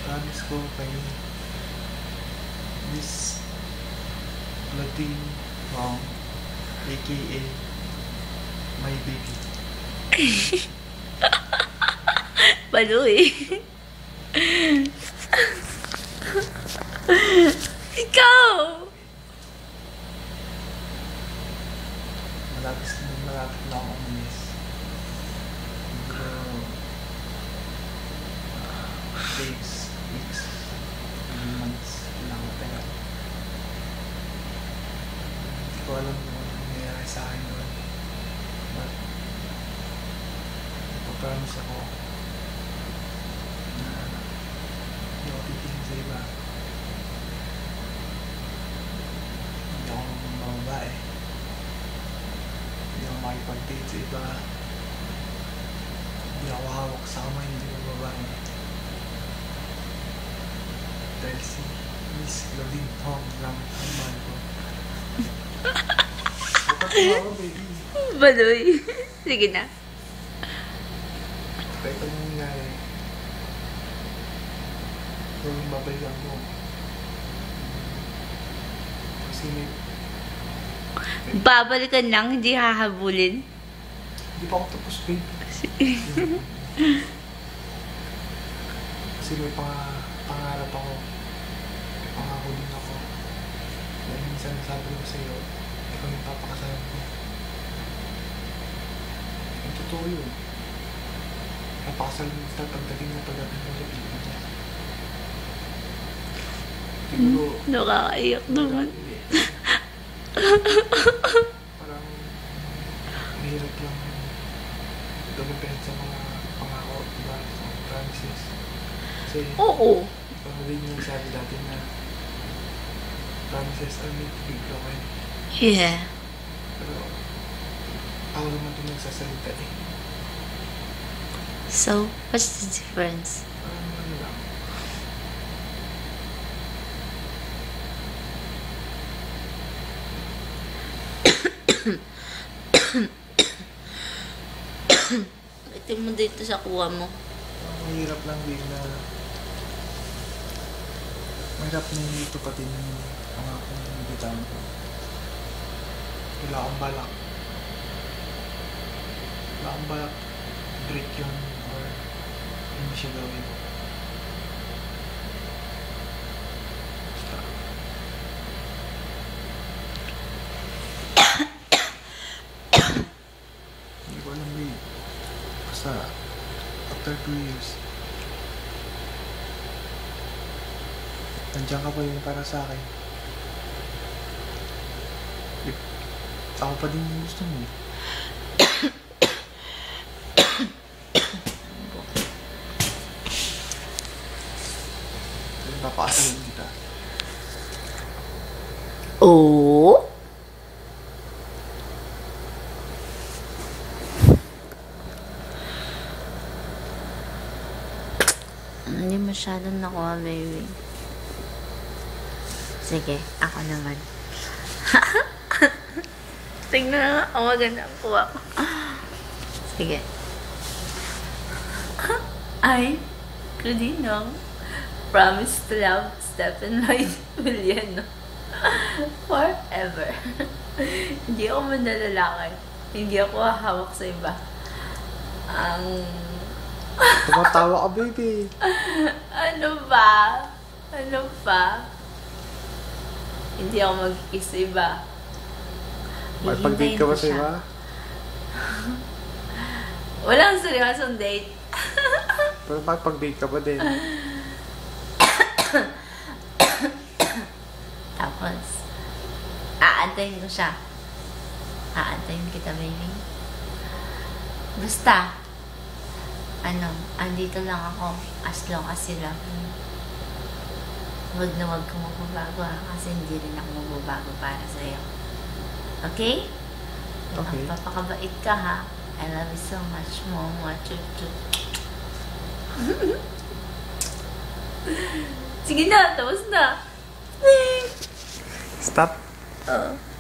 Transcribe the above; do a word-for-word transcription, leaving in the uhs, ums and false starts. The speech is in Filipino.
Promise ko kay Miss Lloydine Wong, aka my baby. Baluy. Ikaw! Malapit na malapit na akong umalis. Pero uh, days, weeks, months lang tayo. Hindi ko alam kung ano nangyayari sa akin doon. But ipapromise ako na hindi ako titingin sa iba. Hindi ako mababae. Hindi ako makipag-date sa iba. Hindi ako hawak sa kamay, hindi ko babae. Dahil si Miss Lloydine Wong lang ang mahal ko. Huwag ka tumawa, baby. Baluy. Sige na. Kahit anong nangyari, huwag babalikan mo. Kasi may... Babalikan lang, hindi hahabulin. Hindi pa ako tapos, babe. Kasi may pang pangarap ako. May pangako din ako. Dahil minsan nasabi ko sa'yo, ikaw yung papakasalan ko. Ang totoo yun. Napakasalan mo sa pagdating na pagdating mo sa ibig mo. Siguro... Nakakaiyak naman. Parang mahirap lang dumipend sa mga pangako, diba? Sa mga promises. Kasi, Oo. ikaw rin yung sabi dati na promises are made to be broken. Yeah. Pero, ako naman ito nagsasalita eh. So, what's the difference? Parang ano lang. Ito mo dito sa kuha mo. Parang mahirap lang din na mahirap na hindi ito pati yung pangako ng bitawan ko. Wala akong balak. Wala akong balak break yun or hindi siya gawin. Basta. Hindi ko alam eh. Basta after two years nandiyan ka pa yun para sa akin. Eh, ako pa din yung gusto mo. Papakasalan kita. Oo? Hindi masyadong nakuha, baby. Sige, ako naman. Tingnan na nga, ang maganda ang kuha ko. Sige. I, Cudino, promise to love Stephen Lloyd Williano forever. Hindi ako manlalakay. Hindi ako hahawak sa iba. Ang... Tumatawa ka, baby. Ano ba? Ano ba? Hindi ako mag-kiss sa iba. May pag-date ka ba sa iba? Walang seryosong date. Pero may pag-date ka ba din? Tapos, aantayin ko siya. Aantayin kita, baby. Basta, ano, andito lang ako as long as you love me. Huwag na huwag kang magbabago ha, kasi hindi rin ako magbabago para sa'yo. Okay? Okay. Magpapakabait ka ha. I love you so much, Mom. Chup chup. Sige na, tapos na. Stop. Oo.